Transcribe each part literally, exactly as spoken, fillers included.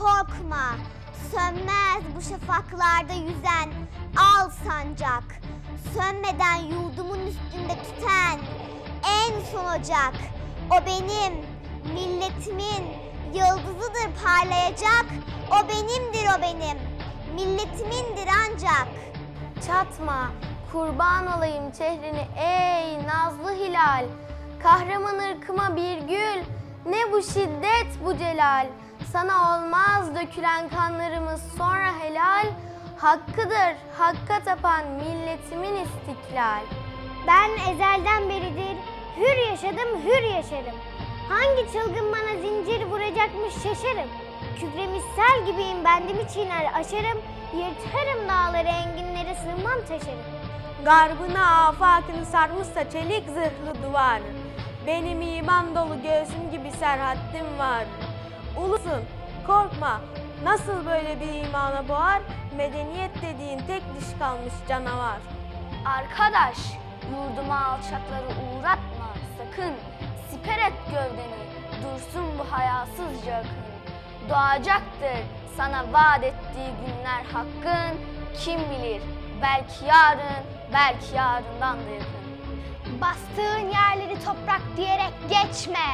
korkma, sönmez bu şafaklarda yüzen al sancak. Sönmeden yurdumun üstünde tüten en son ocak. O benim, milletimin yıldızıdır parlayacak. O benimdir, o benim, milletimindir ancak. Çatma, kurban olayım çehrini ey nazlı hilal. Kahraman ırkıma bir gül, ne bu şiddet bu celal. Sana olmaz dökülen kanlarımız sonra helal. Hakkıdır hakka tapan milletimin istiklal. Ben ezelden beridir hür yaşadım, hür yaşarım. Hangi çılgın bana zincir vuracakmış şaşarım. Kükremiş sel gibiyim, bendimi çiğner aşarım. Yırtarım dağları, enginlere sığmam taşarım. Garbına afakını sarmışsa çelik zırhlı duvar. Benim iman dolu göğsüm gibi serhattim var. Ulusun, korkma, nasıl böyle bir imana boğar? Medeniyet dediğin tek diş kalmış canavar. Arkadaş, yurduma alçakları uğratma sakın. Siper et gövdeni, dursun bu hayasızca akın. Doğacaktır sana vaat ettiği günler hakkın. Kim bilir, belki yarın, belki yarından da yakın. Bastığın yerleri toprak diyerek geçme.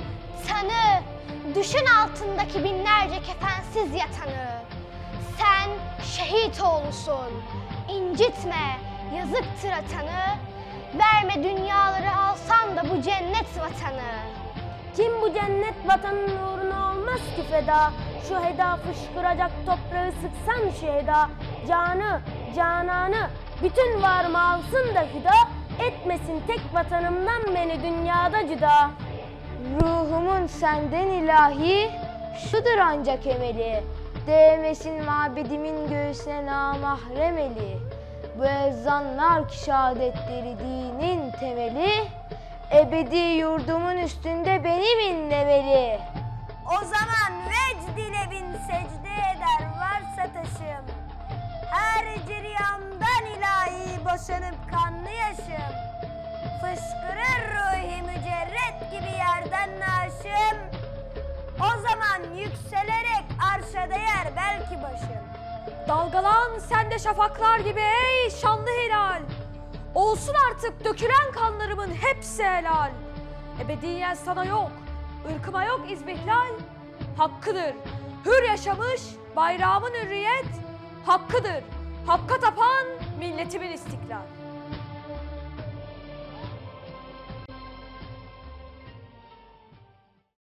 Tanı, düşün altındaki binlerce kefensiz yatanı. Sen şehit oğlusun, incitme, yazıktır atanı. Verme dünyaları alsan da bu cennet vatanı. Kim bu cennet vatanın uğruna olmaz ki feda? Şu heda fışkıracak toprağı sıksan şu heda. Canı, cananı, bütün varımı alsın da hüda. Etmesin tek vatanımdan beni dünyada cüda. Ruhumun senden ilahi, şudur ancak emeli. Değmesin mabedimin göğsüne namahrem eli. Bu ezanlar ki şehadetleri dinin temeli. Ebedi yurdumun üstünde benim inlemeli. O zaman vecd ile bin secde eder varsa taşım. Her ciryamdan ilahi boşanıp kanlı yaşım. Fışkırır ruhi mücerret gibi yerden naşım. O zaman yükselerek arşa değer belki başım. Dalgalan sen de şafaklar gibi ey şanlı hilal. Olsun artık dökülen kanlarımın hepsi helal. Ebediyen sana yok, ırkıma yok izmihlal. Hakkıdır, hür yaşamış bayrağımın hürriyet. Hakkıdır, hakka tapan milletimin istiklal.